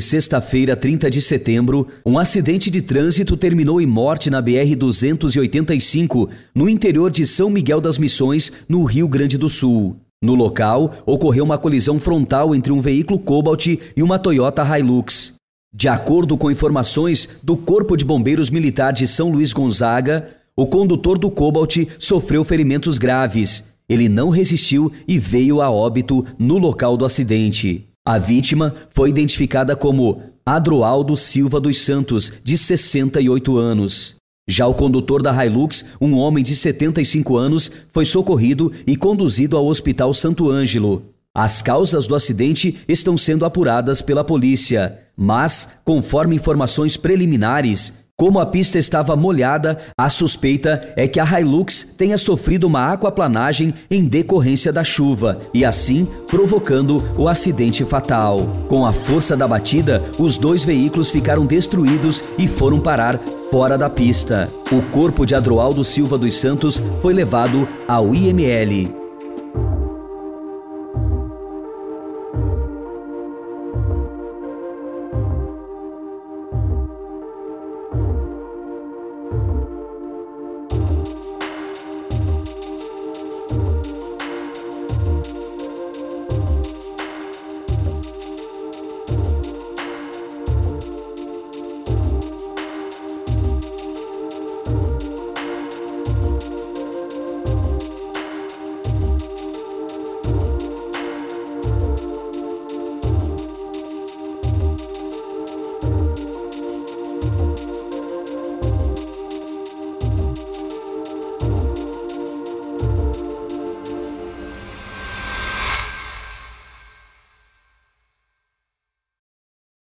sexta-feira, 30 de setembro, um acidente de trânsito terminou em morte na BR-285, no interior de São Miguel das Missões, no Rio Grande do Sul. No local, ocorreu uma colisão frontal entre um veículo Cobalt e uma Toyota Hilux. De acordo com informações do Corpo de Bombeiros Militar de São Luís Gonzaga, o condutor do Cobalt sofreu ferimentos graves. Ele não resistiu e veio a óbito no local do acidente. A vítima foi identificada como Adroaldo Silva dos Santos, de 68 anos. Já o condutor da Hilux, um homem de 75 anos, foi socorrido e conduzido ao Hospital Santo Ângelo. As causas do acidente estão sendo apuradas pela polícia, mas, conforme informações preliminares, como a pista estava molhada, a suspeita é que a Hilux tenha sofrido uma aquaplanagem em decorrência da chuva e assim provocando o acidente fatal. Com a força da batida, os dois veículos ficaram destruídos e foram parar fora da pista. O corpo de Adroaldo Silva dos Santos foi levado ao IML.